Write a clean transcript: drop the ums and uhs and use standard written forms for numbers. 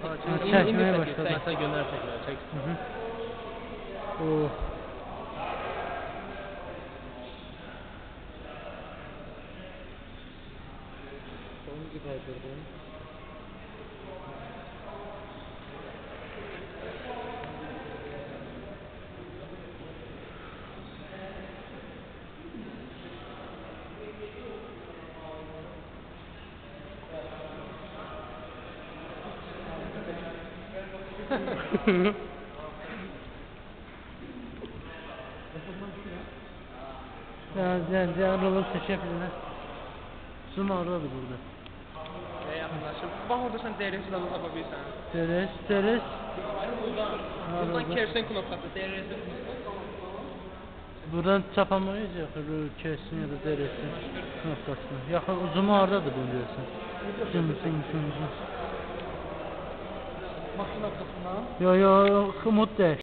Çəkməyə başladı. Sən göndər təkrar, çək. Oh. Sonuncu kaydırdım. Yani rolü seçebilirler. Zoom orada burada. Yaxınlaşıb. Bax orada sən DRS adını tapa bilirsən. DRS. Buradan Kersen knopkası, DRS Buradan çapamayız ya, Kersen ya da DRS knopkasını. Yaxın zoom oradadır bunu diyorsun. Zoom. Maksimum kısmına. Yo, Umut değil.